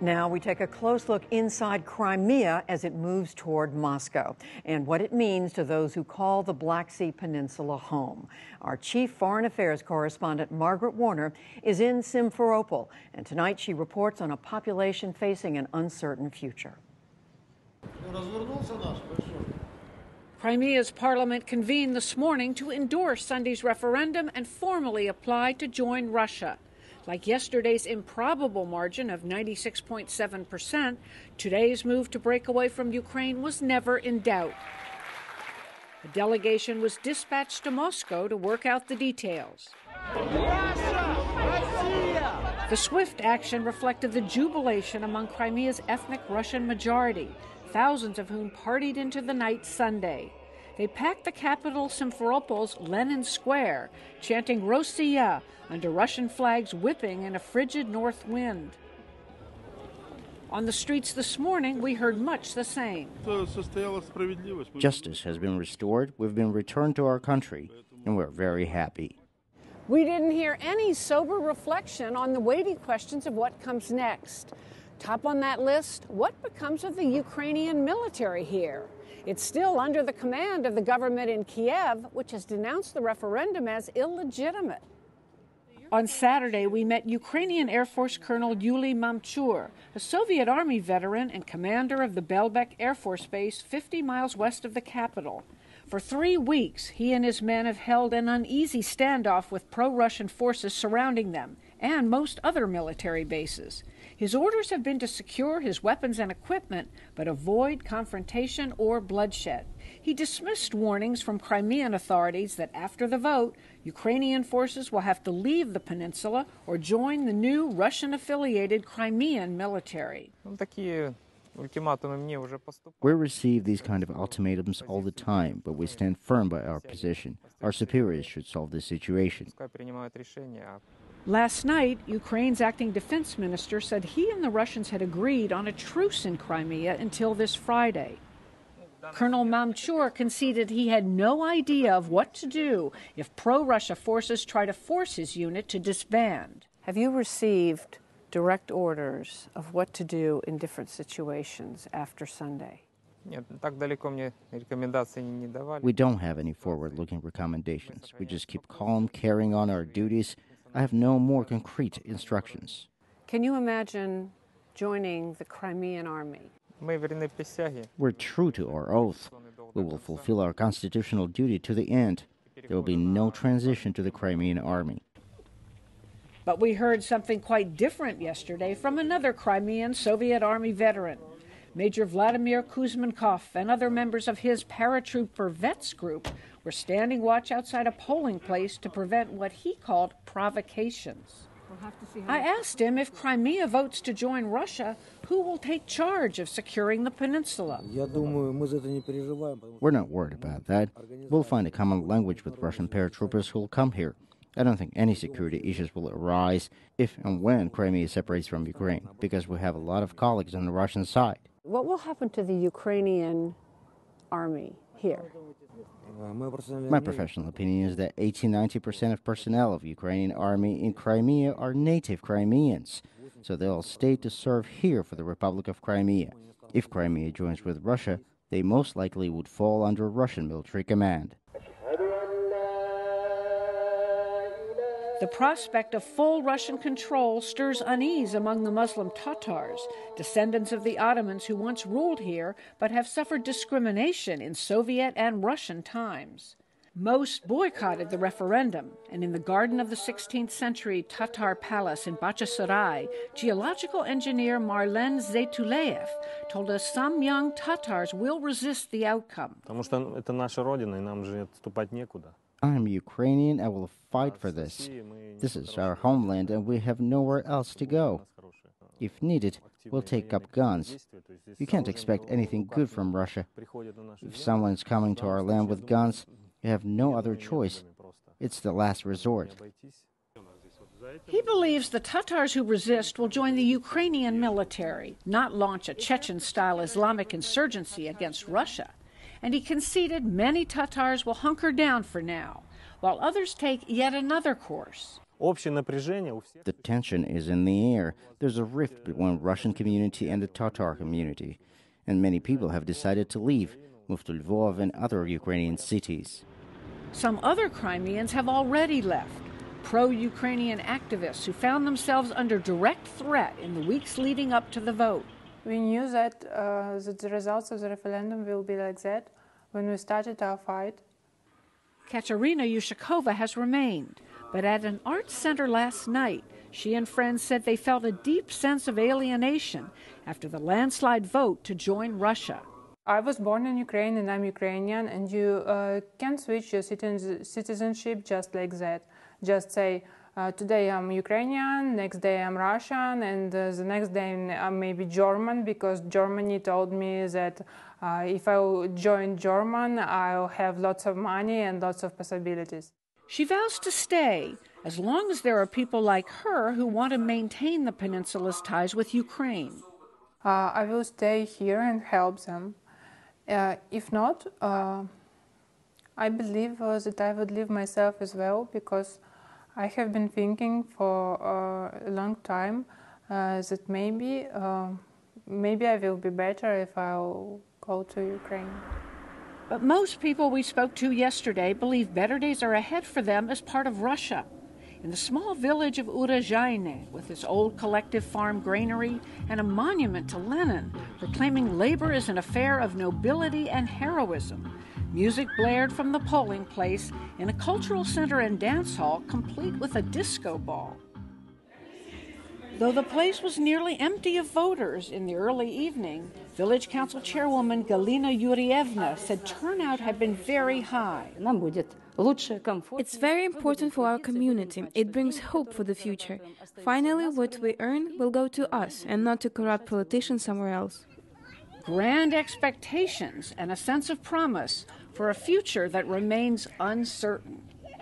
Now we take a close look inside Crimea as it moves toward Moscow and what it means to those who call the Black Sea Peninsula home. Our chief foreign affairs correspondent, Margaret Warner, is in Simferopol, and tonight she reports on a population facing an uncertain future. Crimea's parliament convened this morning to endorse Sunday's referendum and formally apply to join Russia. Like yesterday's improbable margin of 96.7%, today's move to break away from Ukraine was never in doubt. A delegation was dispatched to Moscow to work out the details. The swift action reflected the jubilation among Crimea's ethnic Russian majority, thousands of whom partied into the night Sunday. They packed the capital Simferopol's Lenin Square, chanting Rossiya under Russian flags whipping in a frigid north wind. On the streets this morning, we heard much the same. Justice has been restored, we've been returned to our country, and we're very happy. We didn't hear any sober reflection on the weighty questions of what comes next. Top on that list, what becomes of the Ukrainian military here? It's still under the command of the government in Kiev, which has denounced the referendum as illegitimate. On Saturday, we met Ukrainian Air Force Colonel Yuly Mamchur, a Soviet Army veteran and commander of the Belbek Air Force Base 50 miles west of the capital. For 3 weeks, he and his men have held an uneasy standoff with pro-Russian forces surrounding them and most other military bases. His orders have been to secure his weapons and equipment, but avoid confrontation or bloodshed. He dismissed warnings from Crimean authorities that after the vote, Ukrainian forces will have to leave the peninsula or join the new Russian-affiliated Crimean military. We receive these kind of ultimatums all the time, but we stand firm by our position. Our superiors should solve this situation. Last night, Ukraine's acting defense minister said he and the Russians had agreed on a truce in Crimea until this Friday. Colonel Mamchur conceded he had no idea of what to do if pro-Russia forces try to force his unit to disband. Have you received direct orders of what to do in different situations after Sunday? We don't have any forward-looking recommendations. We just keep calm, carrying on our duties. I have no more concrete instructions. Can you imagine joining the Crimean army? We're true to our oath. We will fulfill our constitutional duty to the end. There will be no transition to the Crimean army. But we heard something quite different yesterday from another Crimean Soviet Army veteran. Major Vladimir Kuzmenkov and other members of his paratrooper vets group were standing watch outside a polling place to prevent what he called provocations. I asked him if Crimea votes to join Russia, who will take charge of securing the peninsula? We're not worried about that. We'll find a common language with Russian paratroopers who will come here. I don't think any security issues will arise if and when Crimea separates from Ukraine, because we have a lot of colleagues on the Russian side. What will happen to the Ukrainian army here? My professional opinion is that 80–90% of personnel of Ukrainian army in Crimea are native Crimeans, so they'll stay to serve here for the Republic of Crimea. If Crimea joins with Russia, they most likely would fall under Russian military command. The prospect of full Russian control stirs unease among the Muslim Tatars, descendants of the Ottomans who once ruled here but have suffered discrimination in Soviet and Russian times. Most boycotted the referendum, and in the garden of the 16th century Tatar palace in Bachsarai, geological engineer Marlen Zeytuleyev told us some young Tatars will resist the outcome. I'm Ukrainian, I will fight for this. This is our homeland and we have nowhere else to go. If needed, we'll take up guns. You can't expect anything good from Russia. If someone's coming to our land with guns, you have no other choice. It's the last resort. He believes the Tatars who resist will join the Ukrainian military, not launch a Chechen-style Islamic insurgency against Russia. And he conceded many Tatars will hunker down for now, while others take yet another course. The tension is in the air. There's a rift between the Russian community and the Tatar community, and many people have decided to leave, move to Lvov and other Ukrainian cities. Some other Crimeans have already left. Pro-Ukrainian activists who found themselves under direct threat in the weeks leading up to the vote. We knew that the results of the referendum will be like that when we started our fight. Katerina Yushakova has remained, but at an arts center last night, she and friends said they felt a deep sense of alienation after the landslide vote to join Russia. I was born in Ukraine and I'm Ukrainian, and you can't switch your citizenship just like that. Just say, today I'm Ukrainian, next day I'm Russian, and the next day I'm maybe German, because Germany told me that if I join German, I'll have lots of money and lots of possibilities. She vows to stay as long as there are people like her who want to maintain the peninsula's ties with Ukraine. I will stay here and help them. If not, I believe that I would leave myself as well, because I have been thinking for a long time that maybe I will be better if I'll go to Ukraine. But most people we spoke to yesterday believe better days are ahead for them as part of Russia. In the small village of Urozhaine, with its old collective farm granary and a monument to Lenin, proclaiming labor is an affair of nobility and heroism, music blared from the polling place in a cultural center and dance hall, complete with a disco ball. Though the place was nearly empty of voters in the early evening, Village Council Chairwoman Galina Yurievna said turnout had been very high. It's very important for our community. It brings hope for the future. Finally, what we earn will go to us and not to corrupt politicians somewhere else. Grand expectations and a sense of promise for a future that remains uncertain.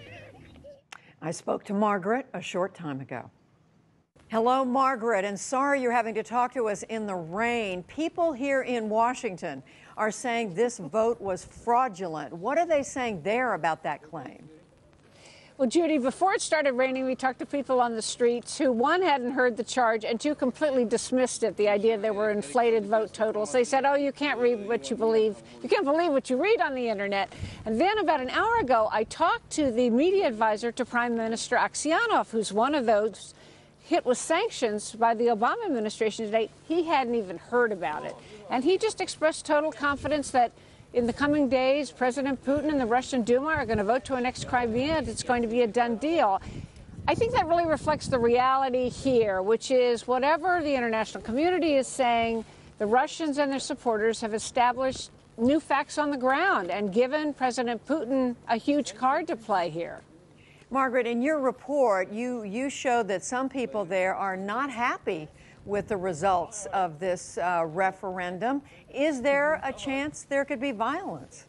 I spoke to Margaret a short time ago. Hello, Margaret, and sorry you're having to talk to us in the rain. People here in Washington are saying this vote was fraudulent. What are they saying there about that claim? Well, Judy, before it started raining, we talked to people on the streets who, one, hadn't heard the charge, and two, completely dismissed it, the idea there were inflated vote totals. They said, oh, you can't read what you believe. You can't believe what you read on the Internet. And then about an hour ago, I talked to the media advisor to Prime Minister Aksyonov, who's one of those hit with sanctions by the Obama administration today. He hadn't even heard about it. And he just expressed total confidence that in the coming days, President Putin and the Russian Duma are going to vote to annex Crimea, and it's going to be a done deal. I think that really reflects the reality here, which is whatever the international community is saying, the Russians and their supporters have established new facts on the ground and given President Putin a huge card to play here. Margaret, in your report, you showed that some people there are not happy with the results of this referendum. Is there a chance there could be violence?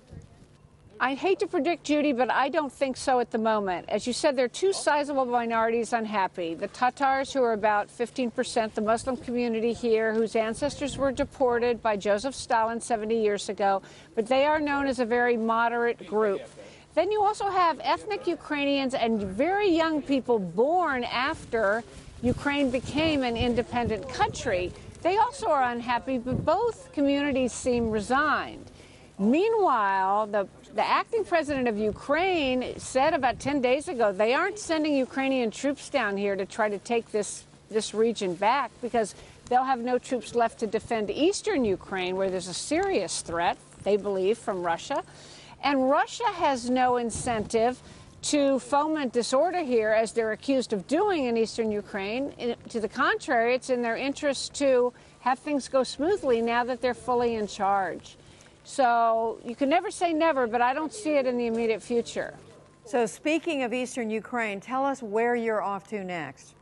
I hate to predict, Judy, but I don't think so at the moment. As you said, there are two sizable minorities unhappy. The Tatars, who are about 15%, the Muslim community here, whose ancestors were deported by Joseph Stalin 70 years ago, but they are known as a very moderate group. Then you also have ethnic Ukrainians and very young people born after Ukraine became an independent country. They also are unhappy, but both communities seem resigned. Meanwhile, the acting president of Ukraine said about 10 days ago they aren't sending Ukrainian troops down here to try to take this region back, because they'll have no troops left to defend eastern Ukraine, where there's a serious threat, they believe, from Russia. And Russia has no incentive to foment disorder here, as they're accused of doing in eastern Ukraine. To the contrary, it's in their interest to have things go smoothly now that they're fully in charge. So you can never say never, but I don't see it in the immediate future. So speaking of eastern Ukraine, tell us where you're off to next.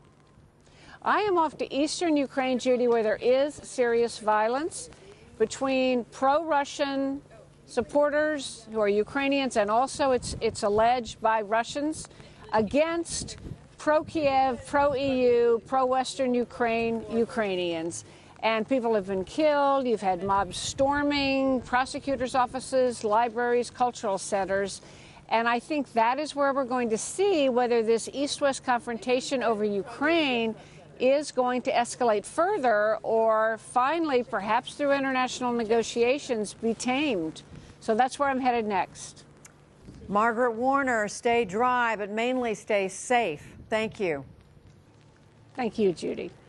I am off to eastern Ukraine, Judy, where there is serious violence between pro-Russian supporters who are Ukrainians, and also it's alleged by Russians, against pro-Kiev, pro-EU, pro-Western Ukraine Ukrainians. And people have been killed. You've had mob storming, prosecutors' offices, libraries, cultural centers. And I think that is where we're going to see whether this East-West confrontation over Ukraine is going to escalate further or finally, perhaps through international negotiations, be tamed. So that's where I'm headed next. Margaret Warner, stay dry, but mainly stay safe. Thank you. Thank you, Judy.